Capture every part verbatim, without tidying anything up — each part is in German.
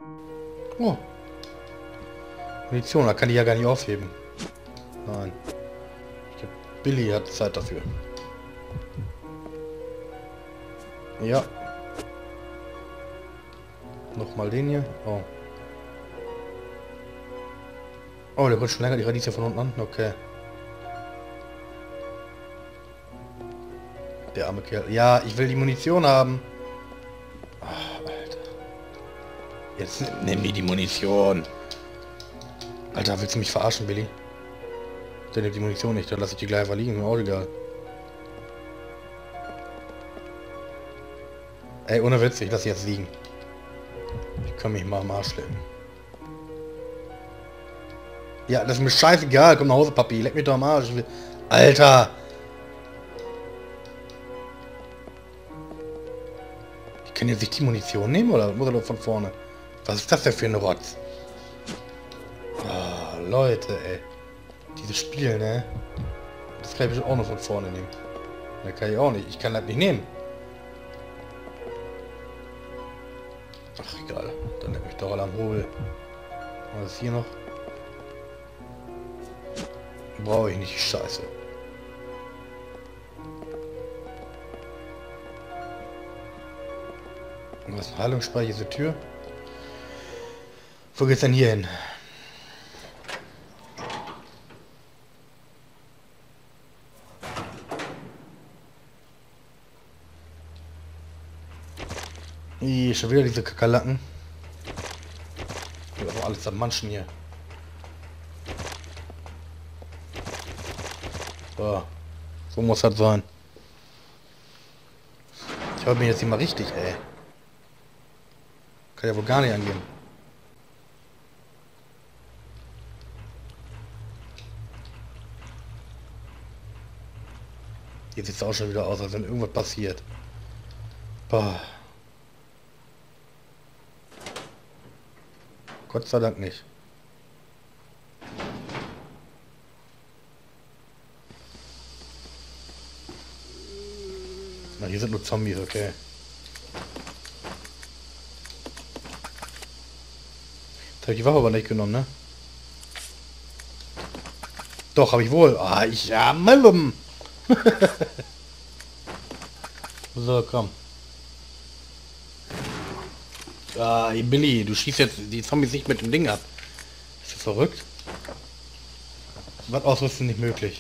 Oh. Munition, da kann ich ja gar nicht aufheben. Nein. Ich glaub, Billy hat Zeit dafür. Ja. Nochmal den hier. Oh. Oh, der kommt schon länger die Radieschen von unten an. Okay. Der arme Kerl. Ja, ich will die Munition haben. Ach, Alter. Jetzt nimm mir die Munition. Alter, willst du mich verarschen, Billy? Der nimmt die Munition nicht, dann lasse ich die gleich einfach liegen. Mir auch egal. Ey, ohne Witz, ich lasse jetzt liegen. Ich kann mich mal am Arsch lecken. Ja, das ist mir scheißegal. Komm nach Hause, Papi. Leck mich doch am Arsch. Ich will... Alter! Ich kann jetzt nicht die Munition nehmen, oder muss er doch von vorne? Was ist das denn für ein Rotz? Oh, Leute, ey. Dieses Spiel, ne? Das kann ich auch noch von vorne nehmen. Das kann ich auch nicht. Ich kann das nicht nehmen. Ach, egal. Dann leck mich doch alle am Hobel. Was ist hier noch? Brauche ich nicht, Scheiße. Und was ist ein Heilungsspeicher, diese Tür? Wo geht's denn hier hin? Ih, schon wieder diese Kakerlaken. Ja, aber alles am Manchen hier. So. So muss das sein. Ich höre mir jetzt hier mal richtig, ey. Kann ja wohl gar nicht angehen. Jetzt sieht es auch schon wieder aus, als wenn irgendwas passiert. Boah. Gott sei Dank nicht. Na, hier sind nur Zombies, okay. Jetzt habe ich die Waffe aber nicht genommen, ne? Doch, habe ich wohl. Ah, ich... Ja, Mellum. So, komm. Ah, Billy, du schießt jetzt die Zombies nicht mit dem Ding ab. Ist das verrückt? Was ausrüsten nicht möglich.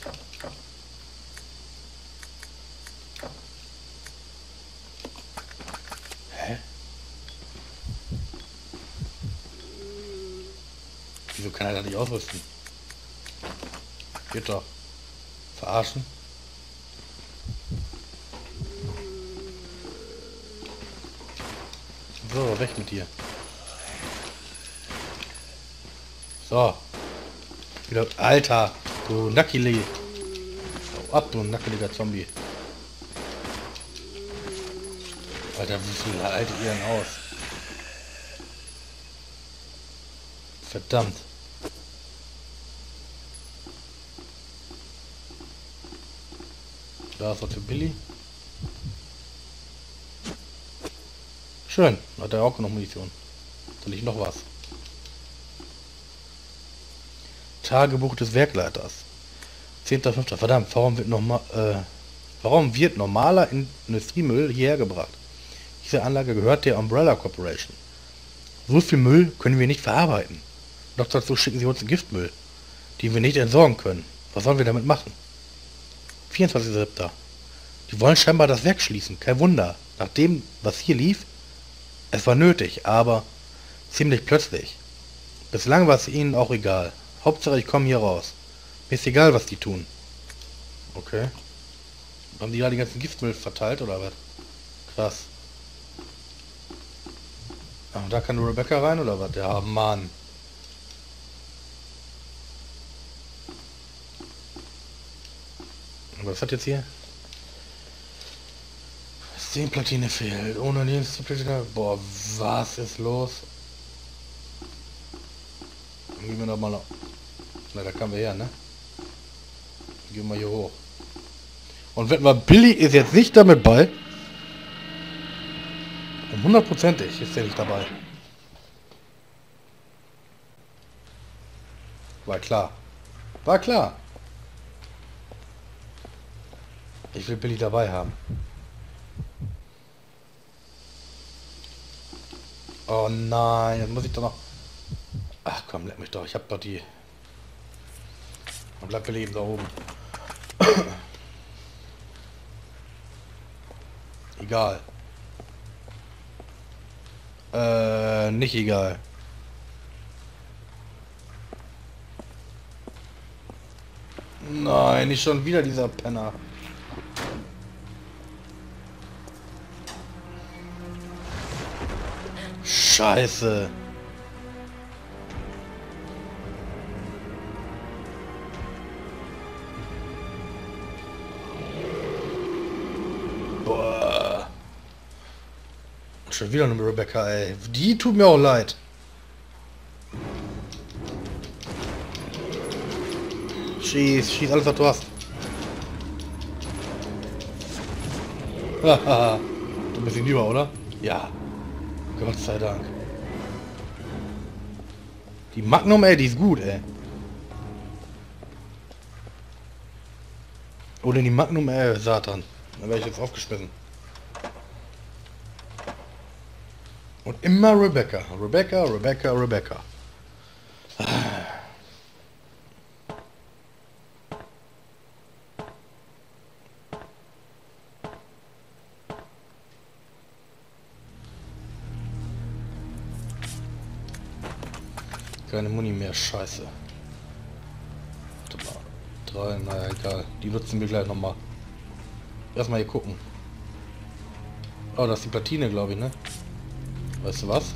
Hä? Wieso kann er das nicht ausrüsten? Geht doch. Verarschen? So, weg mit dir. So. Wieder. Alter, du Nackili. Hau ab, du nackeliger Zombie. Alter, wie viel haltet ihr denn aus? Verdammt. Da ist was für Billy. Schön, hat er auch noch Munition. Soll ich noch was? Tagebuch des Werkleiters. zehnter fünfter Verdammt, warum wird, normal, äh, warum wird normaler Industriemüll hierher gebracht? Diese Anlage gehört der Umbrella Corporation. So viel Müll können wir nicht verarbeiten. Doch dazu schicken sie uns den Giftmüll, den wir nicht entsorgen können. Was sollen wir damit machen? vierundzwanzigster siebter Die wollen scheinbar das Werk schließen. Kein Wunder. Nach dem, was hier lief, es war nötig, aber ziemlich plötzlich. Bislang war es ihnen auch egal. Hauptsache ich komme hier raus. Mir ist egal, was die tun. Okay. Haben die da den ganzen Giftmüll verteilt oder was? Krass. Ach, da kann nur Rebecca rein oder was? Ja, Mann. Was hat jetzt hier? zehn Platine fehlt. Ohne Lebensplatine. Boah, was ist los? Dann gehen wir noch mal noch. Na, da kamen wir her, ne? Gehen wir hier hoch. Und wetten wir, Billy ist jetzt nicht damit bei. Um hundertprozentig ist er nicht dabei. War klar. War klar. Ich will Billy dabei haben. Oh nein, jetzt muss ich doch noch... Ach komm, leck mich doch. Ich hab doch die... Dann bleibt Billy eben da oben. Egal. Äh, nicht egal. Nein, nicht schon wieder dieser Penner. Scheiße. Boah. Schon wieder eine Rebecca, ey. Die tut mir auch leid. Schieß, schieß alles, was du hast. Haha. Du bist hinüber, oder? Ja. Gott sei Dank. Die Magnum, ey, die ist gut, ey. Oder die Magnum, ey, Satan. Dann wäre ich jetzt aufgeschmissen. Und immer Rebecca. Rebecca, Rebecca, Rebecca. Keine Muni mehr, scheiße. Drei, naja, egal. Die nutzen wir gleich nochmal. Erstmal hier gucken. Oh, das ist die Platine, glaube ich, ne? Weißt du was?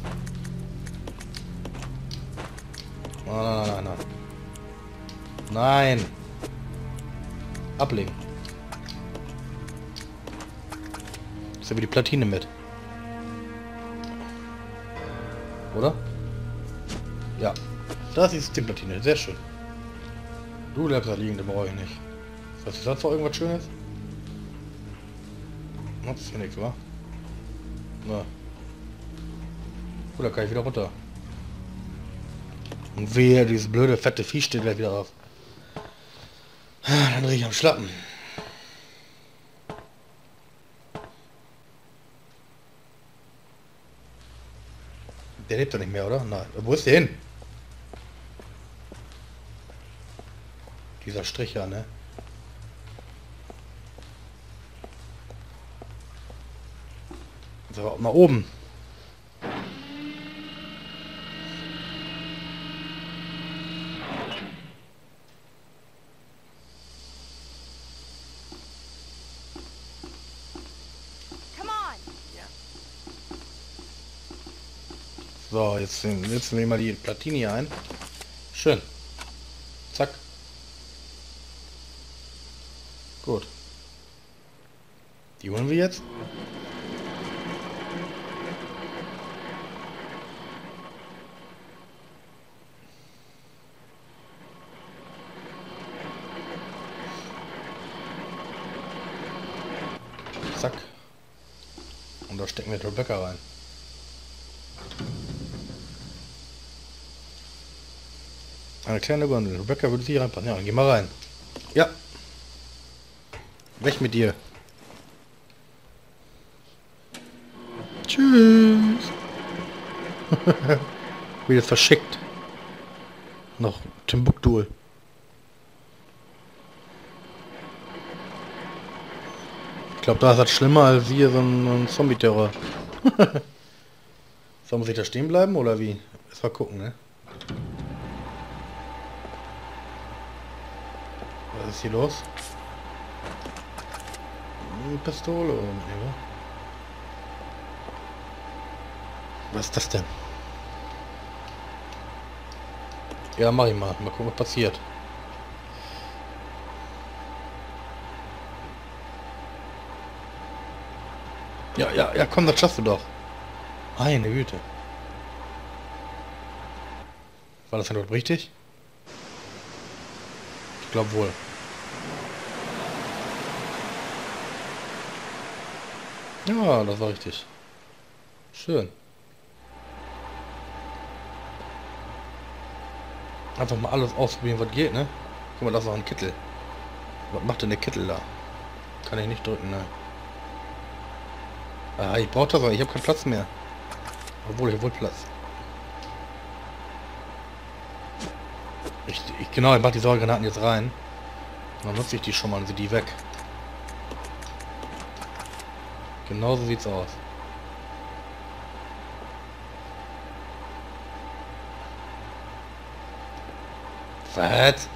Nein, nein, nein, nein. Nein! Ablegen. Ist ja wie die Platine mit. Oder? Ja. Das ist die Platine. Sehr schön. Du bleibst da liegen, den brauche ich nicht. Was ist das für irgendwas Schönes? Das ist ja nichts, wa? Na. Oder kann ich wieder runter? Und wehe, dieses blöde fette Vieh steht gleich wieder auf. Dann drehe ich am Schlappen. Der lebt doch nicht mehr, oder? Nein. Wo ist der hin? Dieser Stricher, ne? Ist aber auch mal oben. So, jetzt setzen wir mal die Platine hier ein. Schön. Zack. Gut. Die holen wir jetzt. Zack. Und da stecken wir Rebecca rein. Eine kleine Gondel. Rebecca würde sie reinpassen. Ja, dann geh mal rein. Ja. Weg mit dir. Tschüss. Wieder verschickt. Noch Timbuktu. Ich glaube, da ist das schlimmer als hier so ein, ein Zombie-Terror. So, muss ich da stehen bleiben oder wie? Erst mal gucken, ne? Was ist hier los? Eine Pistole oder was? Was ist das denn? Ja, mach ich mal. Mal gucken, was passiert. Ja, ja, ja, komm, das schaffst du doch. Meine Güte. War das denn dort richtig? Ich glaube wohl. Ja, das war richtig. Schön. Einfach mal alles ausprobieren, was geht, ne? Guck mal, das ist auch ein Kittel. Was macht denn der Kittel da? Kann ich nicht drücken, ne? Ah, ich brauche das aber, ich habe keinen Platz mehr. Obwohl, ich habe wohl Platz. Ich, ich, genau, ich mache die Säuregranaten jetzt rein. Dann nutze ich die schon mal und sind die weg. Genauso sieht's aus. Was?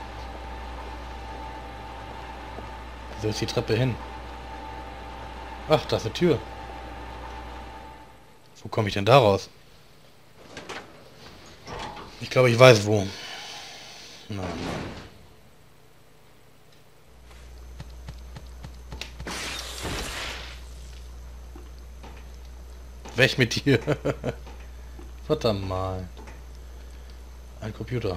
Wieso ist die Treppe hin? Ach, da ist eine Tür. Wo komme ich denn da raus? Ich glaube, ich weiß wo. Nein, nein. Weg mit dir. Verdammt mal. Ein Computer.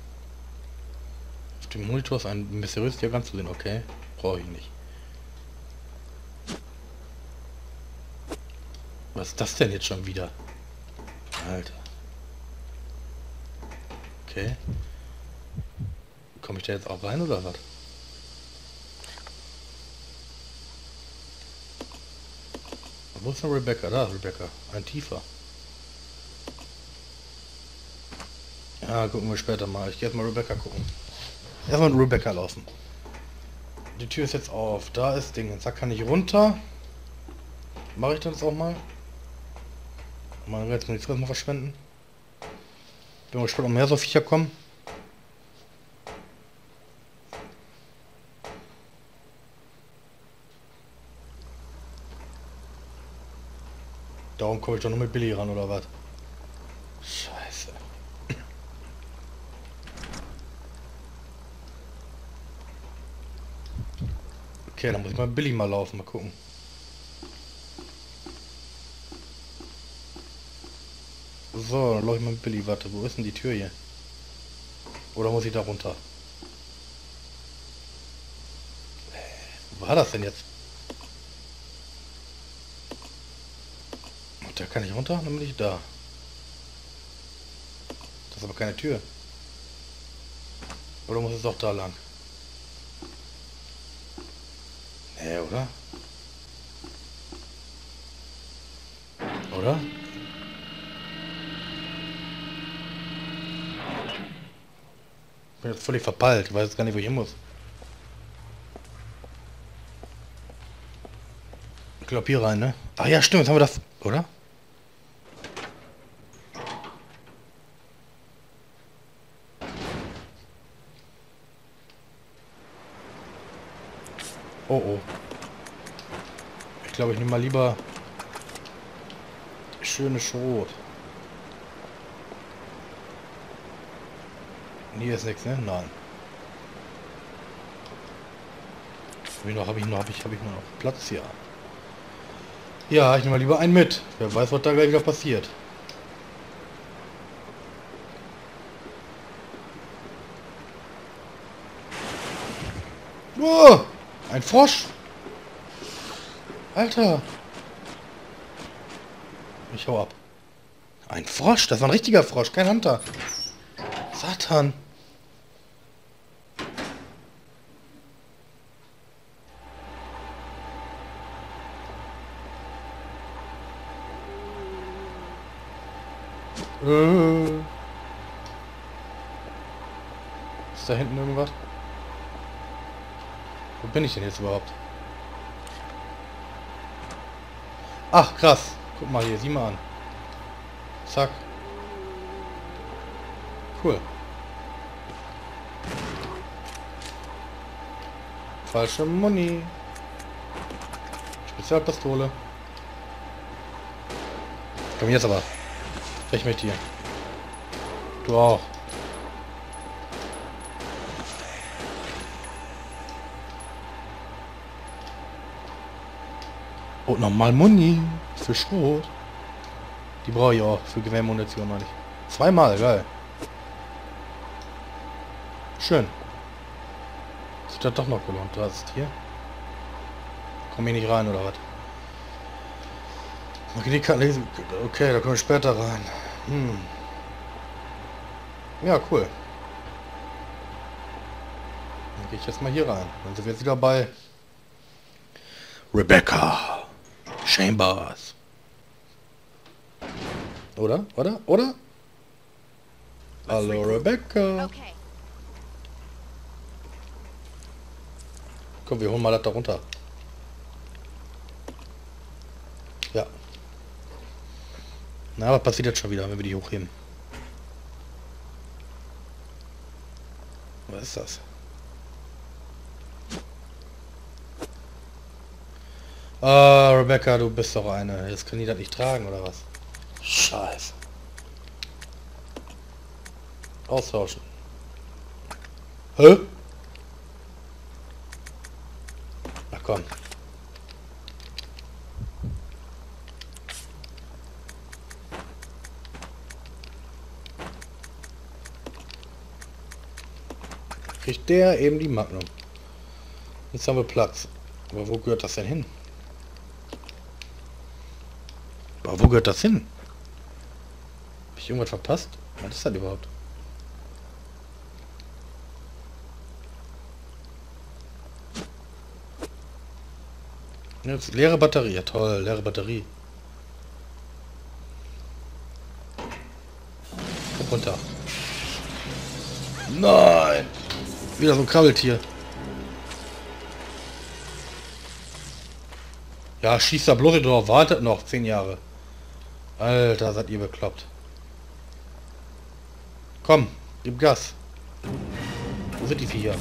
Auf dem Monitor ist ein mysteriöses Diagramm zu sehen. Okay, brauche ich nicht. Was ist das denn jetzt schon wieder? Alter. Okay. Komme ich da jetzt auch rein oder was? Wo ist denn Rebecca? Da ist Rebecca. Ein tiefer. Ja, gucken wir später mal. Ich gehe jetzt mal Rebecca gucken. Erstmal mit Rebecca laufen. Die Tür ist jetzt auf. Da ist Ding. Da kann ich runter. Mache ich das auch mal. Mal jetzt mal die Fresse mal verschwenden. Bin mal gespannt, ob mehr so Viecher kommen. Darum komme ich doch nur mit Billy ran, oder was? Scheiße. Okay, dann muss ich mal mit Billy mal laufen, mal gucken. So, dann laufe ich mal mit Billy. Warte, wo ist denn die Tür hier? Oder muss ich da runter? Wo war das denn jetzt? Da kann ich runter, dann bin ich da. Das ist aber keine Tür. Oder muss es doch da lang? Nee, oder? Oder? Ich bin jetzt völlig verpeilt. Ich weiß jetzt gar nicht, wo ich hin muss. Ich glaube hier rein, ne? Ach ja, stimmt, jetzt haben wir das, oder? Oh oh. Ich glaube, ich nehme mal lieber schöne Schrot. Hier ist nichts, ne? Nein. Hab ich noch, habe ich noch, habe ich, habe ich noch Platz hier. Ja, ich nehme mal lieber einen mit. Wer weiß, was da gleich wieder passiert. Oh, ein Frosch. Alter. Ich hau ab. Ein Frosch, das war ein richtiger Frosch, kein Hunter. Satan. Äh. Ist da hinten irgendwas? Wo bin ich denn jetzt überhaupt? Ach, krass. Guck mal hier, sieh mal an. Zack. Cool. Falsche Muni. Spezialpistole. Komm jetzt aber. Ich mit dir. Du auch. Und nochmal Muni. Für Schrot. Die brauche ich auch. Für Gewehrmunition meine ich. Zweimal, geil. Schön. Sieht das doch noch gelohnt. Da ist hier. Komm ich nicht rein oder was? Okay, die kann lesen. Okay, da komme ich später rein. Hm. Ja, cool. gehe ich jetzt mal hier rein. Dann sind wir jetzt wieder bei Rebecca Chambers. Oder? Oder? Oder? Hallo Rebecca. Okay. Komm, wir holen mal das da runter. Ja. Na, was passiert jetzt schon wieder, wenn wir die hochheben? Was ist das? Ah, Rebecca, du bist doch eine. Jetzt kann die das nicht tragen, oder was? Scheiße. Austauschen. Hä? Ach komm. Kriegt der eben die Magnum. Jetzt haben wir Platz. Aber wo gehört das denn hin? Aber wo gehört das hin? Hab ich irgendwas verpasst? Was ist das überhaupt? Jetzt leere Batterie. Ja toll, leere Batterie. Komm runter. Nein! Wieder so ein Krabbeltier. Ja, schießt da bloß drauf. Wartet noch zehn Jahre. Alter, seid ihr bekloppt. Komm, gib Gas. Wo sind die Viecher?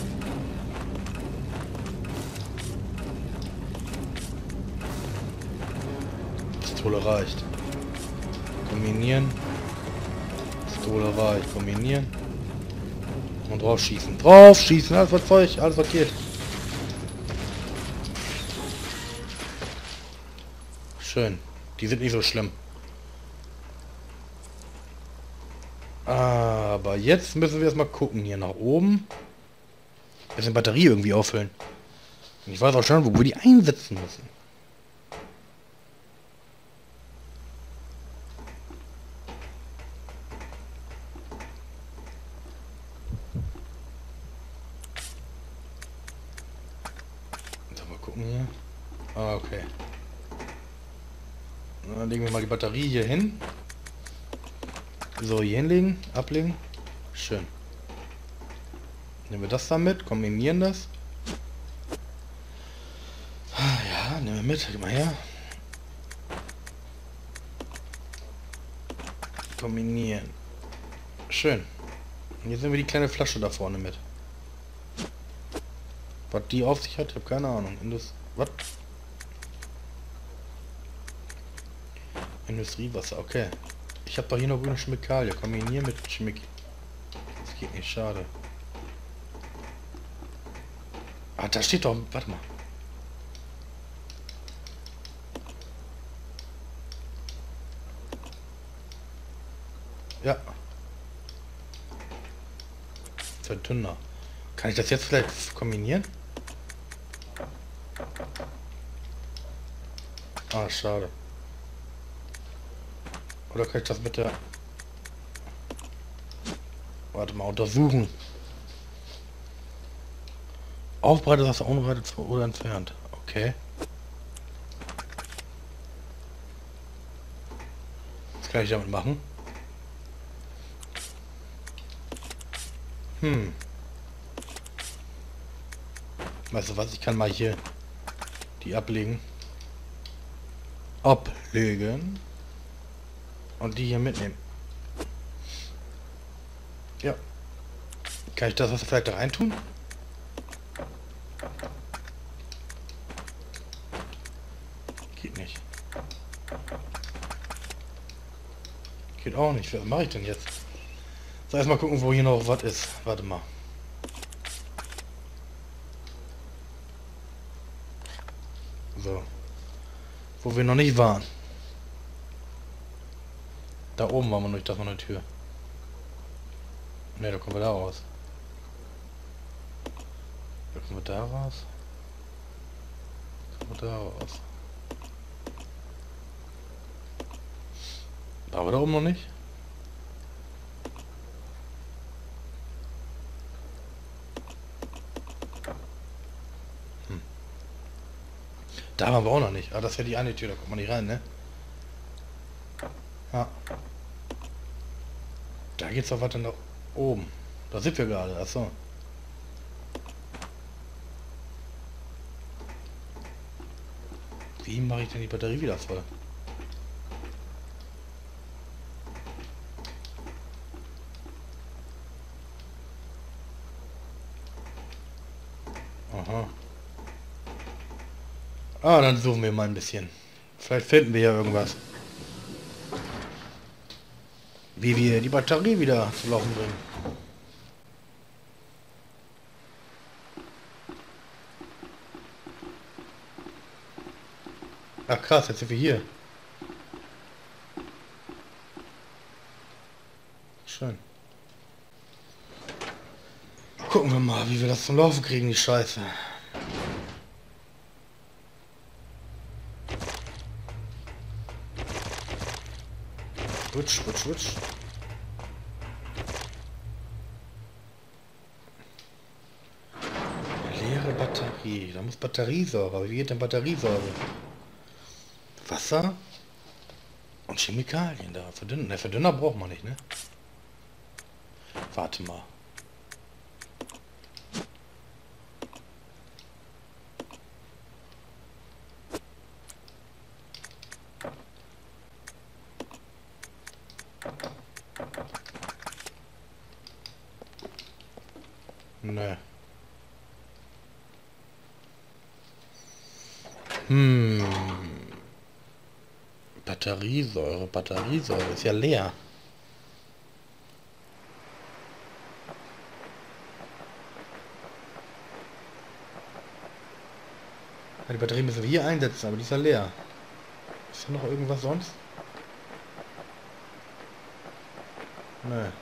Pistole reicht. Kombinieren. Pistole reicht. Kombinieren. Und drauf schießen. Drauf schießen. Alles was Zeug. Alles was geht. Schön. Die sind nicht so schlimm. Aber jetzt müssen wir erstmal gucken. Hier nach oben. Jetzt eine Batterie irgendwie auffüllen. Ich weiß auch schon, wo wir die einsetzen müssen. So, mal gucken hier. Ah, okay. Dann legen wir mal die Batterie hier hin. So, hier hinlegen, ablegen. Schön. Nehmen wir das da mit, kombinieren das. Ja, nehmen wir mit, gib mal her. Kombinieren. Schön. Und jetzt nehmen wir die kleine Flasche da vorne mit. Was die auf sich hat, ich habe keine Ahnung. Indus was? Industriewasser, okay. Ich habe doch hier noch grüne Chemikalie. Kombinieren mit Chemik. Das geht nicht, schade. Ah, da steht doch. Warte mal. Ja. Verdünner. Kann ich das jetzt vielleicht kombinieren? Ah, schade. Oder kann ich das mit der... Warte mal, untersuchen. Aufbereitet Wasser unbereitet oder entfernt. Okay. Was kann ich damit machen? Hm. Weißt du was, ich kann mal hier die ablegen. Ablegen. Und die hier mitnehmen. Ja. Kann ich das Wasser vielleicht da rein tun? Geht nicht. Geht auch nicht. Was mache ich denn jetzt? So, erstmal gucken, wo hier noch was ist. Warte mal. So. Wo wir noch nicht waren. Da oben waren wir noch nicht, das war eine Tür. Ne, da kommen wir da raus. Da kommen wir da raus. Da kommen wir da raus. Waren wir da oben noch nicht? Da waren wir auch noch nicht. Ah, das wäre die eine Tür, da kommt man nicht rein, ne? Ja. Da geht's doch weiter nach oben. Da sind wir gerade, achso. Wie mache ich denn die Batterie wieder voll? Aha. Ah, dann suchen wir mal ein bisschen. Vielleicht finden wir ja irgendwas. Wie wir die Batterie wieder zu laufen bringen. Ach krass, jetzt sind wir hier. Schön. Gucken wir mal, wie wir das zum Laufen kriegen, die Scheiße. Rutsch, rutsch, rutsch. Leere Batterie. Da muss Batteriesäure. Aber wie geht denn Batteriesäure? Wasser und Chemikalien da. Verdünner, ne, Verdünner braucht man nicht, ne? Warte mal. Ne. Hm. Batteriesäure, Batteriesäure ist ja leer. Ja, die Batterie müssen wir hier einsetzen, aber die ist ja leer. Ist da noch irgendwas sonst? Ne.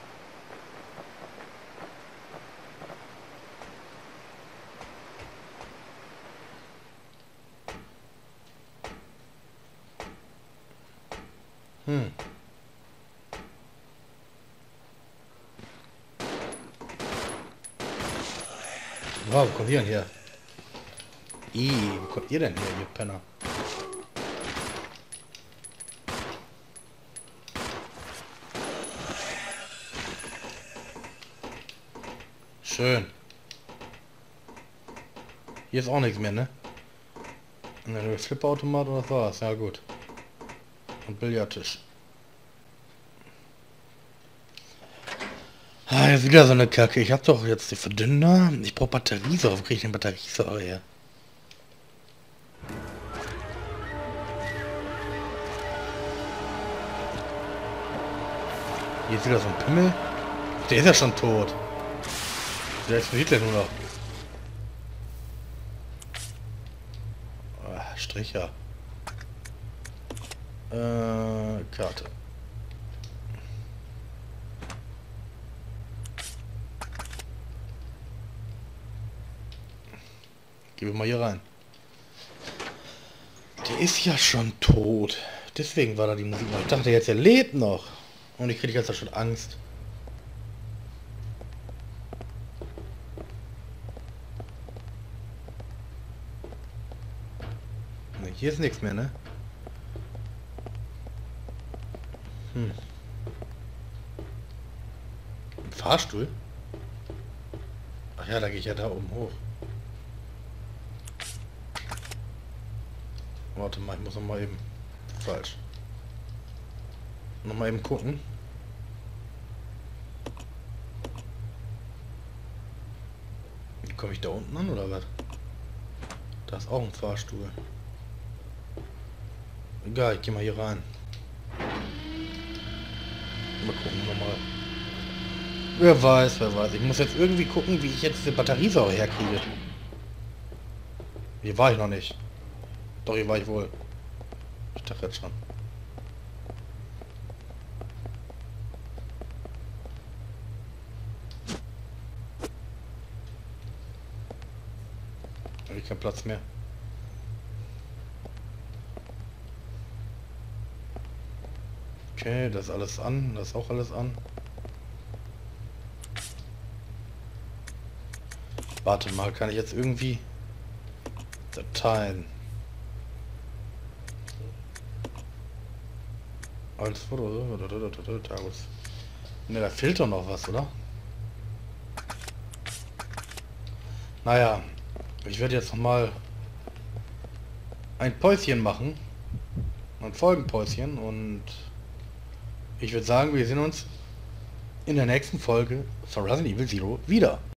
Hm. Wow, wo kommt ihr denn her? Ih, wo kommt ihr denn her, ihr Penner? Schön. Hier ist auch nichts mehr, ne? Ne, Flipperautomat oder was war's? Ja gut. Und Billardtisch. Ah, jetzt wieder so eine Kacke. Ich hab doch jetzt die Verdünner. Ich brauche Batteriesäure. Wo kriege ich denn Batteriesäure her? Hier ist wieder so ein Pimmel. Der ist ja schon tot. Der explodiert ja nur noch. Ah, Stricher. Äh, Karte. Gehen wir mal hier rein. Der ist ja schon tot. Deswegen war da die Musik noch. Ich dachte jetzt, er lebt noch. Und ich kriege jetzt schon Angst. Ne, hier ist nichts mehr, ne? Hm. Ein Fahrstuhl? Ach ja, da gehe ich ja da oben hoch. Warte mal, ich muss noch mal eben... Falsch. Noch mal eben gucken. Wie komme ich da unten an, oder was? Da ist auch ein Fahrstuhl. Egal, ich gehe mal hier rein. Mal gucken nochmal. Wer weiß, wer weiß. Ich muss jetzt irgendwie gucken, wie ich jetzt diese Batteriesäure herkriege. Hier war ich noch nicht. Doch, hier war ich wohl. Ich dachte jetzt schon. Habe ich keinen Platz mehr. Okay, das ist alles an. Das ist auch alles an. Warte mal, kann ich jetzt irgendwie Dateien? Als Foto. Tagus. Ne, da fehlt doch noch was, oder? Naja, ich werde jetzt noch mal ein Päuschen machen. Ein Folgenpäuschen. Und ich würde sagen, wir sehen uns in der nächsten Folge von Resident Evil Zero wieder.